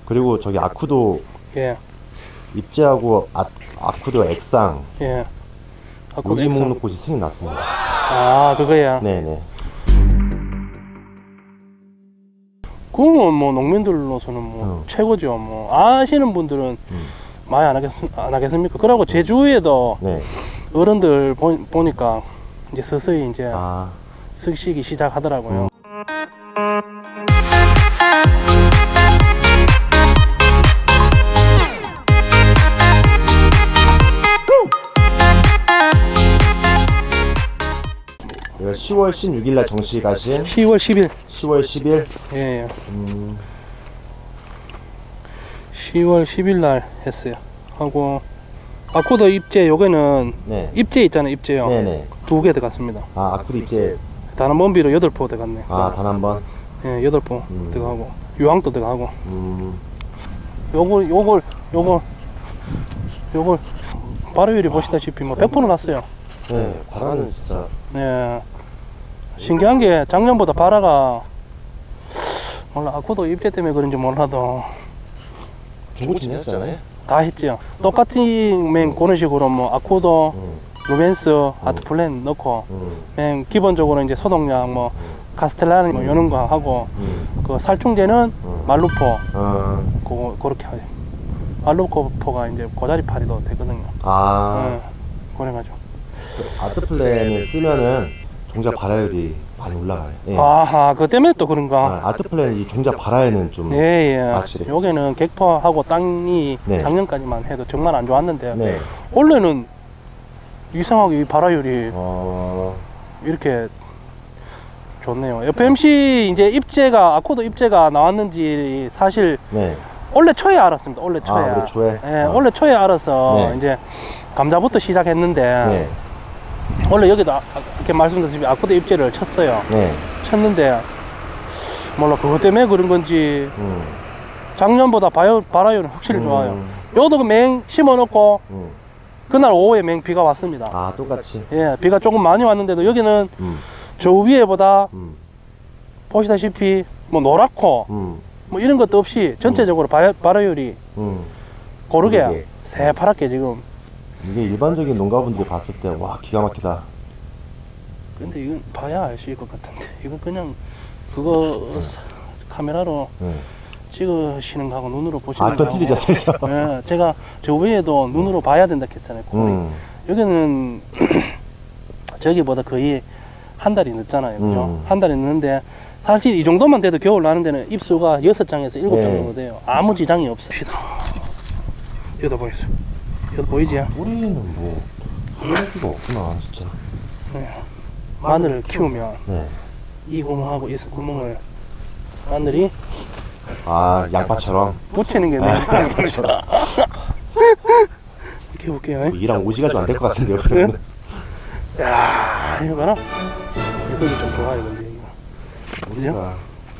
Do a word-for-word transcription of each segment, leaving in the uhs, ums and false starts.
그리고 저기 아쿠도 예. 입재하고 아, 아쿠도 액상 예. 아쿠도 액상 목록꽃이 승인 났습니다. 아, 그거야. 네네. 그건 뭐 농민들로서는 뭐 어. 최고죠. 뭐 아시는 분들은 음. 많이 안, 하겠, 안 하겠습니까? 그러고 제주에도 네. 어른들 보, 보니까 이제 서서히 이제 아. 쓰시기 시작하더라고요. 음. 시월 십육일날 정식 하신 시월 십일. 시월 십일. 예, 예. 음. 시월 십일날 했어요. 하고 아쿠도 입재 요게는 네. 입재 있잖아요. 입재요. 네네. 두 개 들어갔습니다. 아 아쿠도 입재. 단 한 번비로 여덟 포 들어갔네. 아 단 한 번. 예, 여덟 포 음. 들어가고 유황도 들어가고. 음. 요걸 요걸 요걸 요걸 발효율이 보시다시피 뭐 백 퍼센트 났어요. 네. 바라는 진짜. 예. 신기한 게 작년보다 바라가 몰라 아쿠도 입재 때문에 그런지 몰라도 중고침 했잖아요. 다 했죠. 똑같은 맨 그런 식으로 뭐 아쿠도, 음. 루멘스, 아트플랜 넣고 음. 맨 기본적으로 이제 소독약 뭐 카스텔라니 뭐 이런 거 하고 음. 그 살충제는 음. 말루포 아. 그거 그렇게 하죠. 말루포가 이제 고자리 파리도 되거든요. 아. 예. 그래가지고 아트플랜을 쓰면은 종자 발화율이 많이 올라가요. 예. 아하, 그 때문에 또 그런가. 아, 아트플랜 이 종자 발화에는 좀. 예, 예. 확실히. 여기는 객토하고 땅이 네. 작년까지만 해도 정말 안 좋았는데 네. 원래는 이상하게 이 발화율이 어. 이렇게 좋네요. 에프엠씨 이제 입재가 아쿠도 입재가 나왔는지 사실 네. 원래 초에 알았습니다. 원래 초에. 아, 원래 초에? 예, 어. 원래 초에 알아서 네. 이제 감자부터 시작했는데 네. 원래 여기도 아, 이렇게 말씀드렸듯이 아쿠도 입재를 쳤어요. 네. 쳤는데 몰라 그것 때문에 그런 건지 음. 작년보다 바요, 발화율은 확실히 음. 좋아요. 요도 맹 심어놓고 음. 그날 오후에 맹 비가 왔습니다. 아, 똑같이. 예, 비가 조금 많이 왔는데도 여기는 음. 저 위에보다 음. 보시다시피 뭐 노랗고 음. 뭐 이런 것도 없이 전체적으로 발, 발화율이 음. 고르게 고르게. 새파랗게 지금. 이게 일반적인 농가분들이 봤을 때 와 기가 막히다. 근데 이건 봐야 알 수 있을 것 같은데 이건 그냥 그거 네. 카메라로 네. 찍으시는 거하고 눈으로 보시는 아, 또 거하고 틀리죠, 틀리죠. 예, 제가 저 위에도 눈으로 봐야 된다 했잖아요. 음. 여기는 저기보다 거의 한 달이 늦잖아요. 그죠? 음. 한 달이 늦는데 사실 이 정도만 돼도 겨울 나는 데는 입수가 여섯 장에서 일곱 장 네. 정도 돼요. 아무 지장이 없어요. 여기다 보이세요? 여기 보이지? 우리는 뭐 할 수가 없구나 진짜. 네. 마늘을 키우면 네. 이 구멍하고 이 구멍을 마늘이 아, 양파처럼. 붙이는 게 아, 내가 양파처럼. 이렇게 볼게요. 이랑 오지가 좀 안 될 것 같은데요. 그러면. 야, 이거 봐라. 이거 좀 좋아요, 근데 이거. 우리가.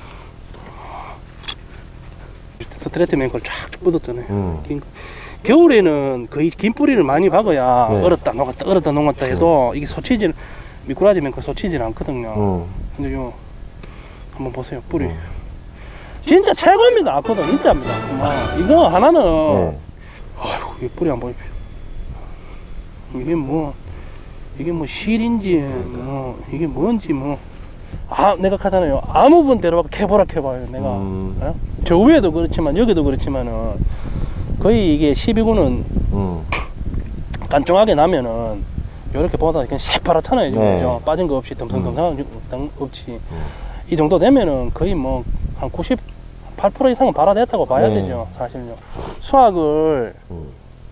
스트레이트 맨걸 쫙 뻗었잖아요. 음. 긴 거. 겨울에는 거의 긴 뿌리를 많이 박아야 네. 얼었다 녹았다 얼었다 녹았다 해도 이게 소치질 미꾸라지 맨걸 소치질 않거든요. 음. 근데 요 한번 보세요 뿌리. 음. 진짜 최고입니다. 아쿠도 진짜입니다. 뭐, 이거 하나는 네. 아이고 이 뿌리 한번 보십시오. 이게 뭐 이게 뭐 실인지 뭐 이게 뭔지 뭐 아 내가 하잖아요. 아무 분 데려와 캐보라 캐봐요. 내가 음. 어? 저 위에도 그렇지만 여기도 그렇지만은 거의 이게 십이 구는 음. 깐종하게 나면은 이렇게 보다 그냥 새파랗잖아요. 지금. 네. 그죠? 빠진 거 없이 덤성덤성한 음. 없이 음. 이 정도 되면은 거의 뭐 한 구십팔 퍼센트 이상은 발화됐다고 봐야 네. 되죠. 사실요. 수확을 음.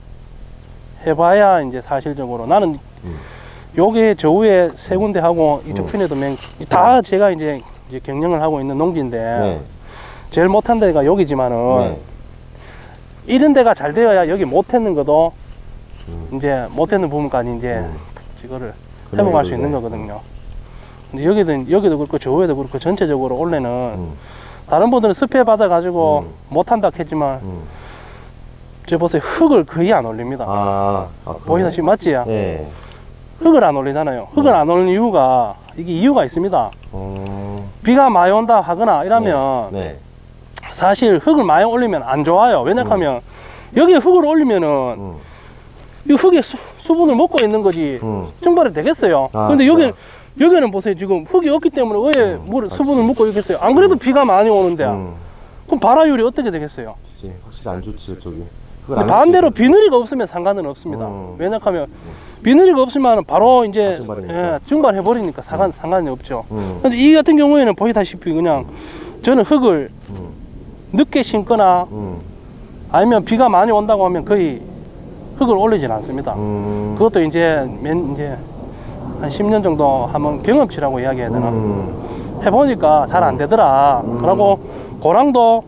해봐야 이제 사실적으로 나는 음. 요게 저 위에 세 군데 하고 이쪽 음. 편에도 맹, 다 제가 이제, 이제 경영을 하고 있는 농지인데 네. 제일 못한 데가 여기지만은 네. 이런 데가 잘 되어야 여기 못했는 것도 음. 이제 못했는 부분까지 이제 음. 이거를 회복할 수 있는 네. 거거든요. 근데 여기도 여기도 그렇고 저 위에도 그렇고 전체적으로 원래는 음. 다른 분들은 스페 받아 가지고 음. 못한다 했지만 음. 저 보세요 흙을 거의 안 올립니다. 아, 아 보시다시피 맞지요? 네. 흙을 안 올리잖아요. 흙을 음. 안 올리는 이유가 이게 이유가 있습니다. 어. 비가 많이 온다 하거나 이러면 네. 사실 흙을 많이 올리면 안 좋아요. 왜냐하면 음. 여기에 흙을 올리면은 음. 이 흙에 수, 수분을 먹고 있는 거지 음. 증발이 되겠어요. 아, 근데 여기 여기는 보세요. 지금 흙이 없기 때문에 왜 음, 물 수분을 먹고 있겠어요. 안 그래도 음. 비가 많이 오는데 음. 그럼 발화율이 어떻게 되겠어요? 그치, 확실히 안 좋지 저기. 반대로 비누리가 없으면 상관은 없습니다. 음. 왜냐하면 음. 비누리가 없으면 바로 이제 예, 증발해 버리니까 상관, 음. 상관이 없죠. 음. 근데 이 같은 경우에는 보시다시피 그냥 저는 흙을 음. 늦게 심거나 음. 아니면 비가 많이 온다고 하면 거의 흙을 올리진 않습니다. 음. 그것도 이제 몇, 이제 한 십 년 정도 하면 경험치라고 이야기해야 되나? 음. 해보니까 잘 안 되더라. 음. 그러고 고랑도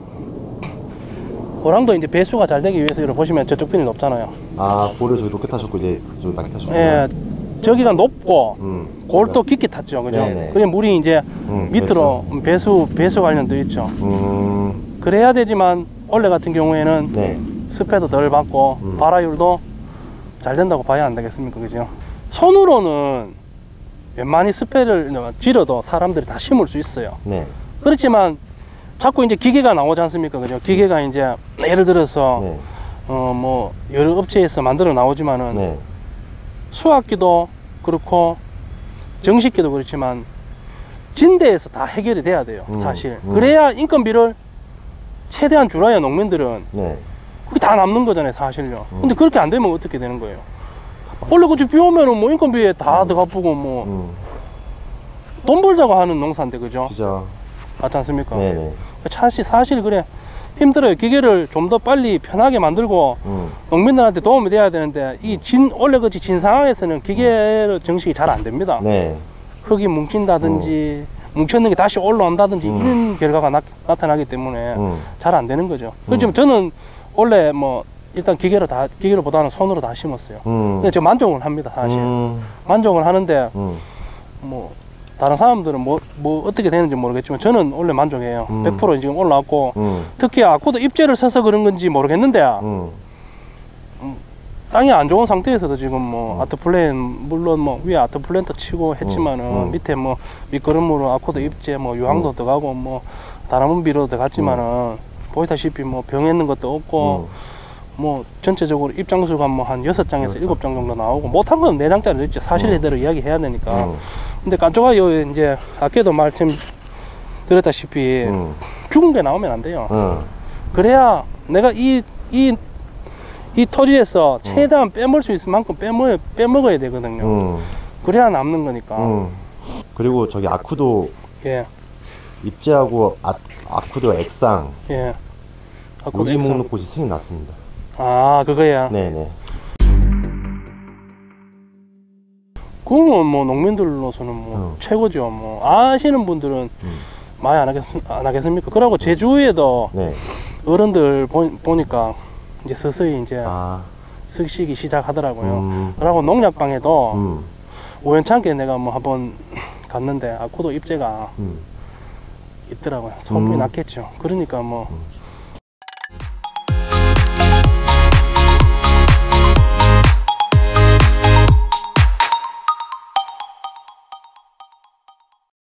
고랑도 이제 배수가 잘 되기 위해서 이렇게 보시면 저쪽 편이 높잖아요. 아, 볼을 저기 높게 타셨고 이제 저기 낮게 타셨고. 예, 저기가 높고 음. 골도 깊게 탔죠, 그죠? 그래 물이 이제 음, 밑으로 배수. 배수 배수 관련도 있죠. 음. 그래야 되지만 원래 같은 경우에는 네. 습해도 덜 받고 음. 발화율도 잘 된다고 봐야 안 되겠습니까, 그죠? 손으로는 웬만히 습해를 질어도 사람들이 다 심을 수 있어요. 네. 그렇지만 자꾸 이제 기계가 나오지 않습니까, 그죠? 기계가 이제 예를 들어서 네. 어 뭐 여러 업체에서 만들어 나오지만은 네. 수확기도 그렇고 정식기도 그렇지만 진대에서 다 해결이 돼야 돼요. 음, 사실 음. 그래야 인건비를 최대한 줄여야 농민들은 네. 그게 다 남는 거잖아요, 사실요. 음. 근데 그렇게 안 되면 어떻게 되는 거예요? 원래 그치 비 오면은 뭐 인건비에 다 음. 들어가고 뭐 돈 음. 벌자고 하는 농사인데, 그죠? 그죠. 맞지 않습니까? 네네. 사실, 사실 그래 힘들어요. 기계를 좀 더 빨리 편하게 만들고 음. 농민들한테 도움이 돼야 되는데 이 진 원래 그치 진 상황에서는 기계 정식이 잘 안 됩니다. 네. 흙이 뭉친다든지 음. 뭉쳤는 게 다시 올라온다든지 음. 이런 결과가 나, 나타나기 때문에 음. 잘 안 되는 거죠. 그렇지만 음. 저는 원래 뭐 일단 기계로 다 기계로보다는 손으로 다 심었어요. 음. 근데 저 만족을 합니다, 사실. 음. 만족을 하는데 음. 뭐 다른 사람들은 뭐, 뭐 어떻게 되는지 모르겠지만 저는 원래 만족해요. 음. 백 퍼센트 지금 올라왔고 음. 특히 아쿠도 입재를 써서 그런 건지 모르겠는데 음. 음, 땅이 안 좋은 상태에서도 지금 뭐 음. 아트플랜 물론 뭐 위에 아트플랜도 치고 했지만은 음. 음. 밑에 뭐 밑거름으로 아쿠도 입재 뭐 유황도 음. 들어가고 뭐 다람은비로 들어갔지만은 음. 보시다시피 뭐 병했는 것도 없고 음. 뭐 전체적으로 입장수가 뭐 한 여섯 장에서 일곱 장 정도 나오고 못한 건 네 장짜리 있죠. 사실대로 음. 이야기해야 되니까. 음. 근데 깐쪽아요 이제 아까도 말씀드렸다시피 음. 죽은 게 나오면 안 돼요. 음. 그래야 내가 이 이 이 토지에서 최대한 음. 빼먹을 수 있을 만큼 빼먹, 빼먹어야 되거든요. 음. 그래야 남는 거니까. 음. 그리고 저기 아쿠도 예. 입재하고 아, 아쿠도 액상 예. 아쿠도 액상 목록꽃이 승인 났습니다. 아, 그거야. 네네. 그건 뭐 농민들로서는 뭐 음. 최고죠. 뭐 아시는 분들은 음. 많이 안, 하겠, 안 하겠습니까? 그러고 제주에도 네. 어른들 보, 보니까 이제 서서히 이제 아. 쓰시기 시작하더라고요. 음. 그러고 농약방에도 음. 우연찮게 내가 뭐 한번 갔는데 아쿠도 입재가 음. 있더라고요. 소문이 음. 났겠죠. 그러니까 뭐